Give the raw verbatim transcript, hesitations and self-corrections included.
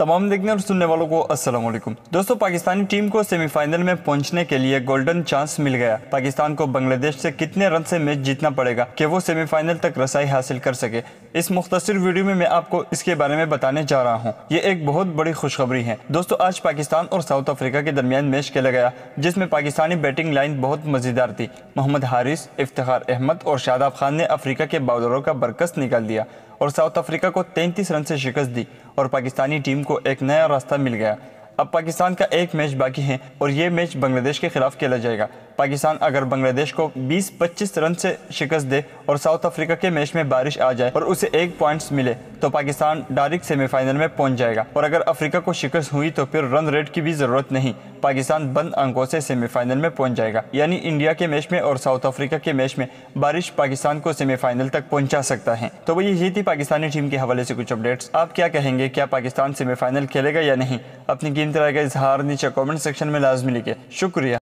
तमाम देखने और सुनने वालों को अस्सलाम वालेकुम। दोस्तों, पाकिस्तानी टीम को सेमीफाइनल में पहुंचने के लिए गोल्डन चांस मिल गया। पाकिस्तान को बांग्लादेश से कितने रन से मैच जीतना पड़ेगा कि वो सेमीफाइनल तक रसाई हासिल कर सके, इस मुख्तसर वीडियो में मैं आपको इसके बारे में बताने जा रहा हूँ। ये एक बहुत बड़ी खुशखबरी है दोस्तों। आज पाकिस्तान और साउथ अफ्रीका के दरमियान मैच खेला गया, जिसमें पाकिस्तानी बैटिंग लाइन बहुत मजेदार थी। मोहम्मद हारिस, इफ्तिखार अहमद और शादाब खान ने अफ्रीका के बॉलरों का बरकस निकाल दिया और साउथ अफ्रीका को तैंतीस रन से शिकस्त दी और पाकिस्तानी टीम को एक नया रास्ता मिल गया। अब पाकिस्तान का एक मैच बाकी है और ये मैच बांग्लादेश के खिलाफ खेला जाएगा। पाकिस्तान अगर बांग्लादेश को बीस पच्चीस रन से शिकस्त दे और साउथ अफ्रीका के मैच में बारिश आ जाए और उसे एक पॉइंट्स मिले तो पाकिस्तान डायरेक्ट सेमीफाइनल में पहुंच जाएगा। और अगर अफ्रीका को शिकस्त हुई तो फिर रन रेट की भी जरूरत नहीं, पाकिस्तान बंद अंकों से सेमीफाइनल में पहुंच जाएगा। यानी इंडिया के मैच में और साउथ अफ्रीका के मैच में बारिश पाकिस्तान को सेमीफाइनल तक पहुंचा सकता है। तो वही ये थी पाकिस्तानी टीम के हवाले से कुछ अपडेट्स। आप क्या कहेंगे, क्या पाकिस्तान सेमीफाइनल खेलेगा या नहीं? अपनी कीमती राय का इजहार नीचे कमेंट सेक्शन में लाजमी लिखे। शुक्रिया।